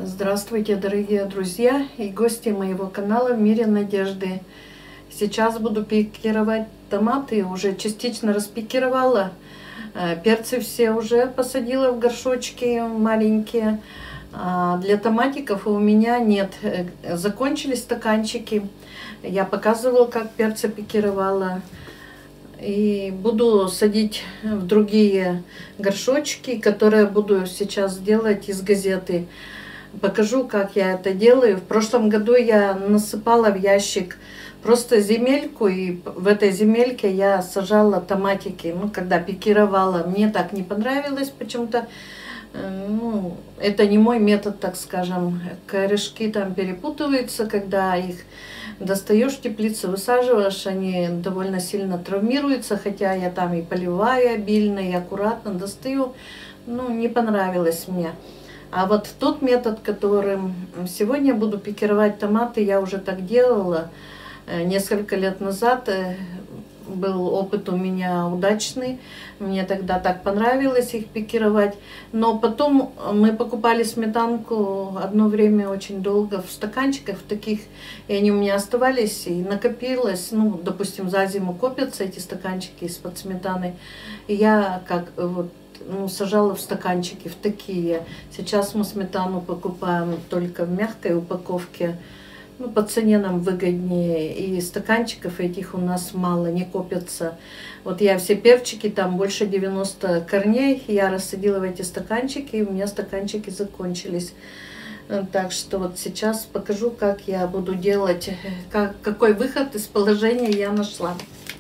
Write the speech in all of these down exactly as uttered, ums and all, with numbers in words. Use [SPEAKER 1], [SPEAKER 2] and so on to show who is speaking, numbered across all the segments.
[SPEAKER 1] Здравствуйте, дорогие друзья и гости моего канала в мире надежды. Сейчас буду пикировать томаты, уже частично распикировала. Перцы все уже посадила в горшочки маленькие. А для томатиков у меня нет, закончились стаканчики. Я показывала, как перцы пикировала. И буду садить в другие горшочки, которые буду сейчас делать из газеты. Покажу, как я это делаю. В прошлом году я насыпала в ящик просто земельку, и в этой земельке я сажала томатики. Ну, когда пикировала, мне так не понравилось почему-то. Ну, это не мой метод, так скажем. Корешки там перепутываются, когда их достаешь в теплицу, высаживаешь, они довольно сильно травмируются, хотя я там и поливаю обильно, и аккуратно достаю. Ну, не понравилось мне. А вот тот метод, которым сегодня буду пикировать томаты, я уже так делала несколько лет назад. Был опыт у меня удачный. Мне тогда так понравилось их пикировать. Но потом мы покупали сметанку одно время очень долго в стаканчиках в таких. И они у меня оставались и накопилось. Ну, допустим, за зиму копятся эти стаканчики из-под сметаны. И я как вот ну, сажала в стаканчики, в такие. Сейчас мы сметану покупаем только в мягкой упаковке. Ну, по цене нам выгоднее. И стаканчиков этих у нас мало, не копятся. Вот я все перчики, там больше девяноста корней, я рассадила в эти стаканчики, и у меня стаканчики закончились. Так что вот сейчас покажу, как я буду делать, как, какой выход из положения я нашла.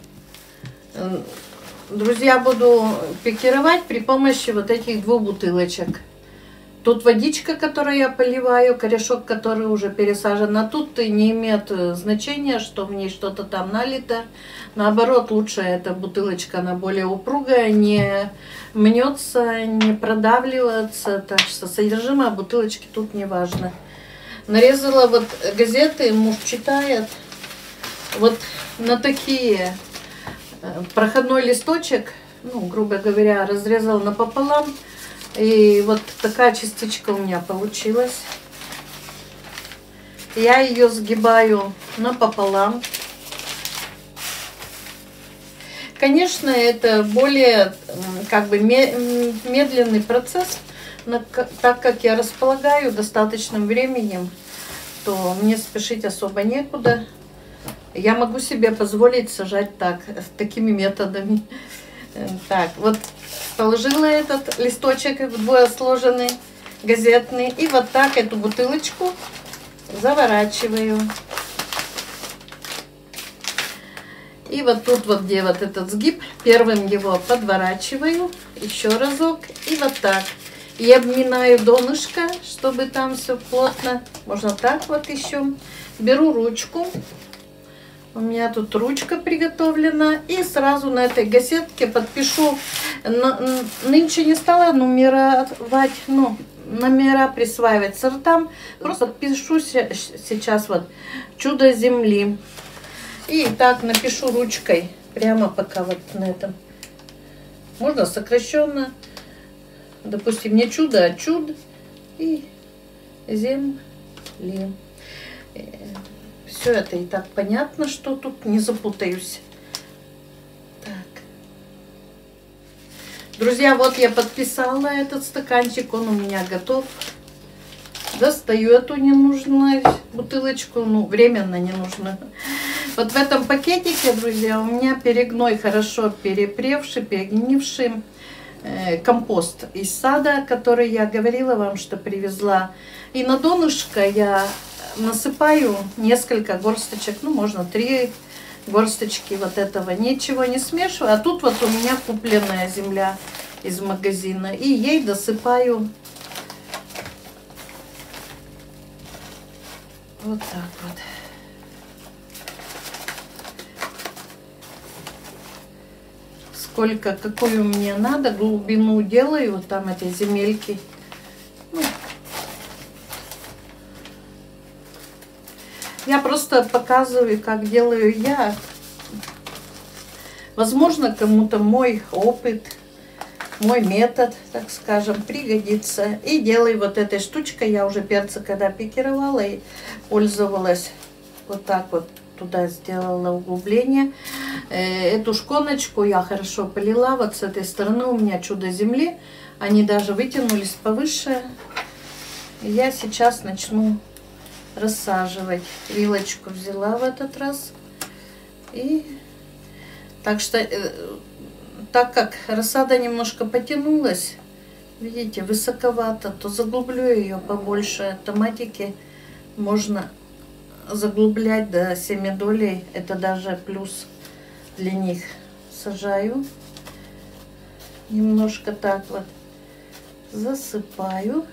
[SPEAKER 1] Друзья, буду пикировать при помощи вот этих двух бутылочек. Тут водичка, которую я поливаю, корешок, который уже пересажен. А тут не имеет значения, что в ней что-то там налито. Наоборот, лучше эта бутылочка, она более упругая, не мнется, не продавливается. Так что содержимое бутылочки тут не важно. Нарезала вот газеты, муж читает. Вот на такие проходной листочек, ну, грубо говоря, разрезала напополам. И вот такая частичка у меня получилась. Я ее сгибаю напополам. Конечно, это более как бы медленный процесс, но так как я располагаю достаточным временем, то мне спешить особо некуда. Я могу себе позволить сажать так, такими методами. Так, вот положила этот листочек вдвое сложенный, газетный, и вот так эту бутылочку заворачиваю. И вот тут вот, где вот этот сгиб, первым его подворачиваю, еще разок, и вот так. И обминаю донышко, чтобы там все плотно. Можно так вот еще. Беру ручку. У меня тут ручка приготовлена. И сразу на этой газетке подпишу. Нынче не стала нумеровать, ну, номера присваивать сортам. Просто подпишу сейчас вот «Чудо земли». И так напишу ручкой. Прямо пока вот на этом. Можно сокращенно. Допустим, не чудо, а чуд. И земли. Все это и так понятно, что тут не запутаюсь. Так. Друзья, вот я подписала этот стаканчик, он у меня готов. Достаю эту ненужную бутылочку, ну, временно ненужную. Вот в этом пакетике, друзья, у меня перегной хорошо перепревший, перегнивший э, компост из сада, который я говорила вам, что привезла. И на донышко я насыпаю несколько горсточек, ну, можно три горсточки вот этого. Ничего не смешиваю. А тут вот у меня купленная земля из магазина. И ей досыпаю вот так вот. Сколько, какую мне надо, глубину делаю, вот там этой земельки. Ну, я просто показываю, как делаю я. Возможно, кому-то мой опыт мой метод, так скажем, пригодится. И делаю вот этой штучкой. Я уже перцы когда пикировала и пользовалась вот так вот. Туда сделала углубление. Эту шконочку я хорошо полила. Вот с этой стороны у меня чудо земли. Они даже вытянулись повыше. И я сейчас начну рассаживать. Вилочку взяла в этот раз. И так что, так как рассада немножко потянулась, видите, высоковато, то заглублю ее побольше. Томатики можно заглублять до семи долей, это даже плюс для них. Сажаю, немножко так вот засыпаю.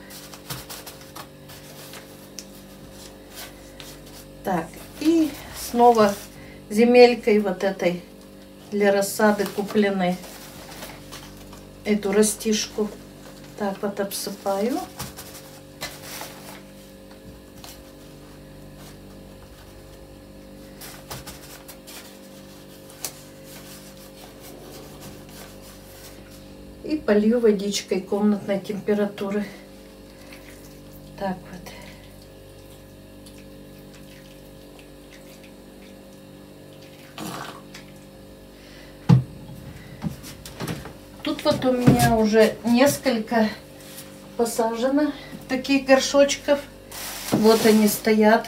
[SPEAKER 1] Так, и снова земелькой вот этой для рассады купленной эту растишку так вот обсыпаю. И полью водичкой комнатной температуры. Так вот. Тут вот у меня уже несколько посажено таких горшочков. Вот они стоят.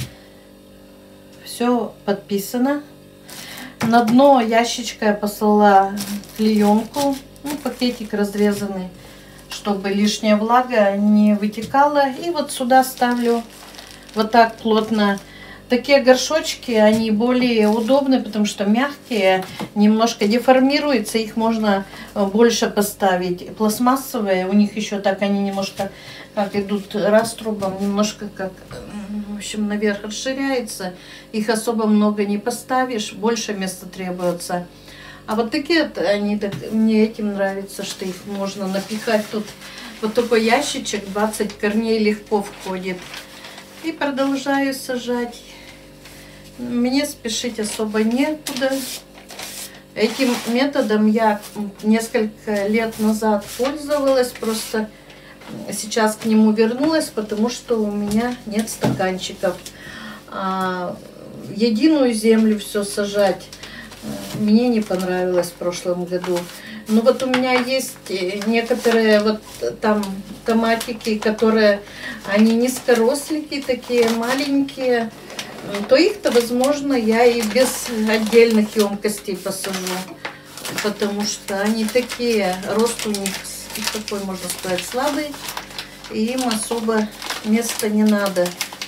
[SPEAKER 1] Все подписано. На дно ящичка я послала клеенку. Ну, пакетик разрезанный, чтобы лишняя влага не вытекала. И вот сюда ставлю вот так плотно. Такие горшочки, они более удобны, потому что мягкие, немножко деформируются, их можно больше поставить. Пластмассовые, у них еще так они немножко как идут раструбом, немножко как, в общем, наверх расширяется. Их особо много не поставишь, больше места требуется. А вот такие, они, так, мне этим нравится, что их можно напихать. Тут вот такой ящичек, двадцать корней легко входит. И продолжаю сажать. Мне спешить особо некуда. Этим методом я несколько лет назад пользовалась. Просто сейчас к нему вернулась, потому что у меня нет стаканчиков. А единую землю все сажать мне не понравилось в прошлом году. Но вот у меня есть некоторые вот там томатики, которые, они низкоросленькие, такие маленькие. То их-то, возможно, я и без отдельных емкостей посажу. Потому что они такие, рост у них такой, можно сказать, слабый. И им особо места не надо.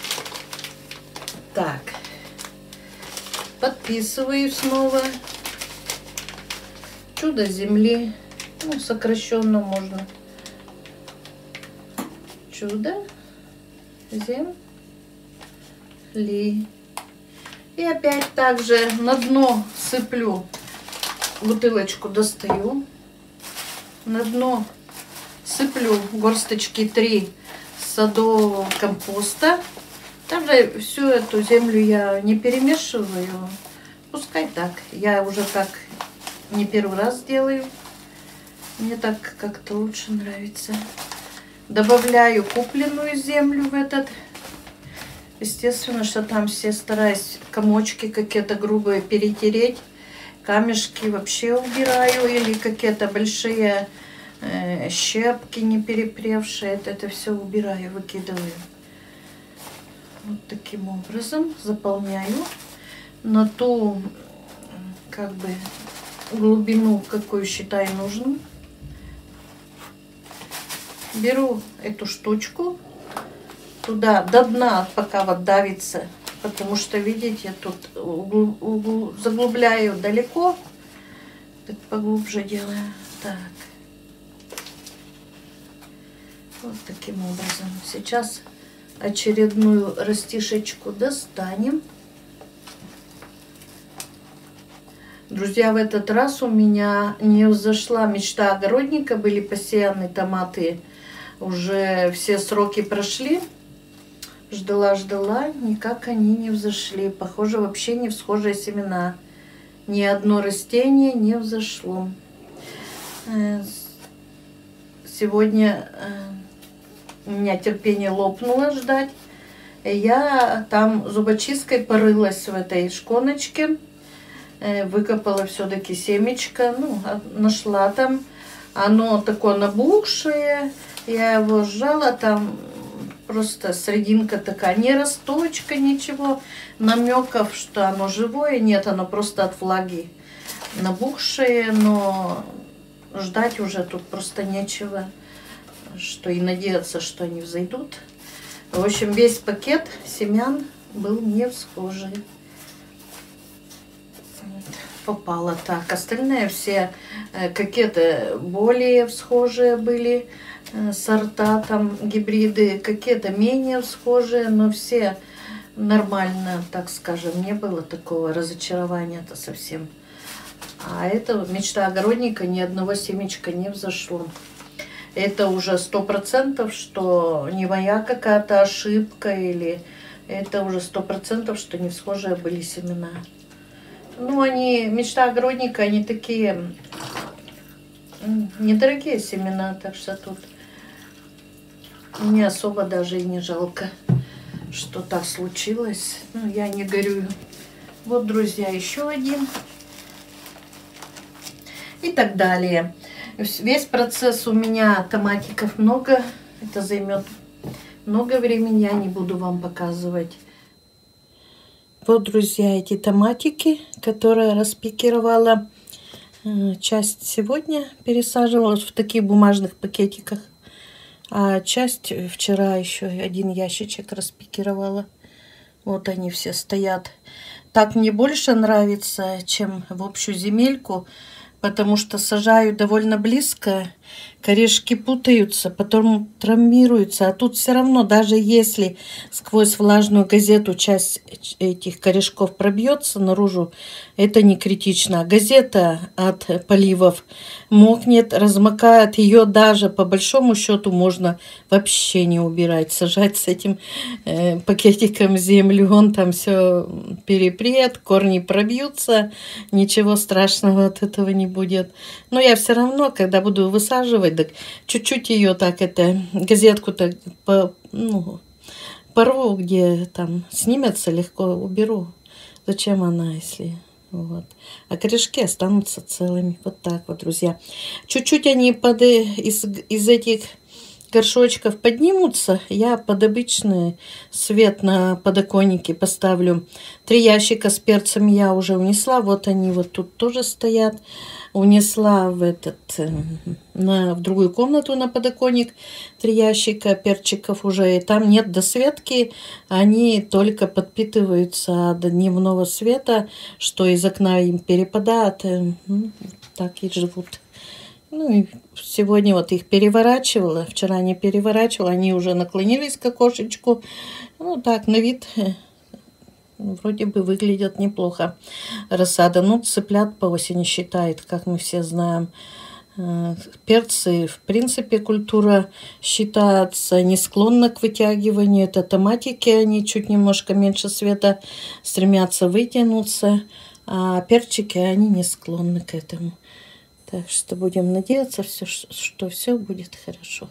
[SPEAKER 1] Так. Подписываю снова. Чудо земли. Ну, сокращенно можно. Чудо земли. И опять также на дно сыплю. Бутылочку достаю. На дно сыплю горсточки три садового компоста. Также всю эту землю я не перемешиваю. Пускай так. Я уже так не первый раз делаю. Мне так как-то лучше нравится. Добавляю купленную землю в этот. Естественно, что там все стараюсь комочки какие-то грубые перетереть. Камешки вообще убираю. Или какие-то большие э, щепки не перепревшие. Это, это все убираю, выкидываю. Вот таким образом заполняю на ту, как бы, глубину, какую считаю нужным. Беру эту штучку, туда до дна пока вот давится, потому что, видите, тут угл, угл, заглубляю далеко, так поглубже делаю. Так. Вот таким образом. Сейчас очередную растишечку достанем. Друзья, в этот раз у меня не взошла мечта огородника. Были посеяны томаты, уже все сроки прошли. Ждала-ждала, никак они не взошли. Похоже, вообще не всхожие семена. Ни одно растение не взошло. сегодня у меня терпение лопнуло ждать. Я там зубочисткой порылась в этой шконочке, выкопала все-таки семечко, ну, нашла там. Оно такое набухшее, я его сжала, там просто срединка такая, не росточка, ничего, намеков, что оно живое, нет, оно просто от влаги набухшее, но ждать уже тут просто нечего, что и надеяться, что они взойдут. В общем, весь пакет семян был не всхожий. Попало так. Остальные все какие-то более всхожие были сорта, там гибриды, какие-то менее всхожие, но все нормально, так скажем, не было такого разочарования-то совсем. А это мечта огородника, ни одного семечка не взошло. Это уже сто процентов, что не моя какая-то ошибка, или это уже сто процентов, что не всхожие были семена. Ну, они, мечта огородника, они такие недорогие семена, так что тут мне особо даже и не жалко, что так случилось. Ну, я не горюю. Вот, друзья, еще один. И так далее. Весь процесс у меня томатиков много. Это займет много времени, я не буду вам показывать. Вот, друзья, эти томатики, которые распикировала. Часть сегодня пересаживалась в таких бумажных пакетиках. А часть вчера еще один ящичек распикировала. Вот они все стоят. Так мне больше нравится, чем в общую земельку, потому что сажаю довольно близко, корешки путаются, потом травмируются. А тут все равно, даже если сквозь влажную газету часть этих корешков пробьется наружу, это не критично. А газета от поливов мокнет, размокает. Ее даже по большому счету можно вообще не убирать. Сажать с этим э, пакетиком землю, он там все перепрет, корни пробьются. Ничего страшного от этого не будет. Но я все равно, когда буду высаживать, так чуть-чуть ее так, это, газетку так по, ну, порву, где там снимется, легко уберу. Зачем она, если... Вот. А корешки останутся целыми. Вот так вот, друзья. Чуть-чуть они под, из, из этих горшочков поднимутся. Я под обычный свет на подоконнике поставлю. Три ящика с перцем я уже унесла. Вот они вот тут тоже стоят. Унесла в, этот, на, в другую комнату на подоконник три ящика перчиков уже. И там нет досветки. Они только подпитываются от дневного света, что из окна им перепадает. Ну, так и живут. Ну и сегодня вот их переворачивала. Вчера не переворачивала. Они уже наклонились к окошечку. Ну так, на вид... Вроде бы выглядят неплохо. Рассада. Ну, цыплят по осени считает, как мы все знаем. Перцы, в принципе, культура считается не склонна к вытягиванию. Это томатики, они чуть немножко меньше света стремятся вытянуться. А перчики, они не склонны к этому. Так что будем надеяться, все, что все будет хорошо.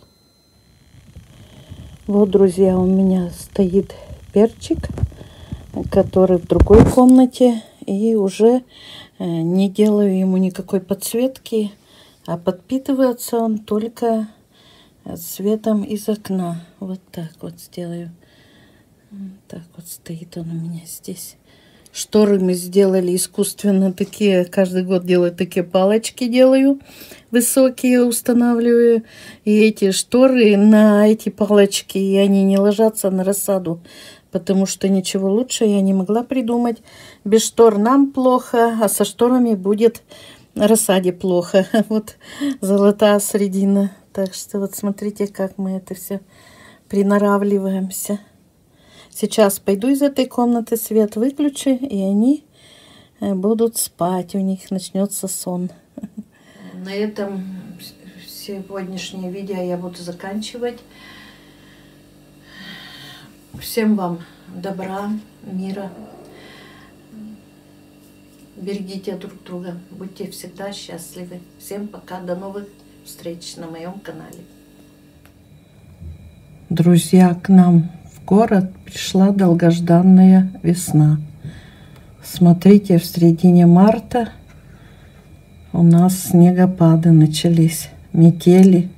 [SPEAKER 1] Вот, друзья, у меня стоит перчик, который в другой комнате, и уже не делаю ему никакой подсветки, а подпитывается он только светом из окна. Вот так вот сделаю. Вот так вот стоит он у меня здесь. Шторы мы сделали искусственно такие, каждый год делаю такие палочки, делаю высокие, устанавливаю. И эти шторы на эти палочки, и они не ложатся на рассаду. Потому что ничего лучше я не могла придумать. Без штор нам плохо, а со шторами будет рассаде плохо. Вот золотая средина. Так что вот смотрите, как мы это все приноравливаемся. Сейчас пойду из этой комнаты, свет выключу, и они будут спать. У них начнется сон. На этом сегодняшнее видео я буду заканчивать. Всем вам добра, мира. Берегите друг друга. Будьте всегда счастливы. Всем пока. До новых встреч на моем канале. Друзья, к нам в город пришла долгожданная весна. Смотрите, в середине марта у нас снегопады начались, метели.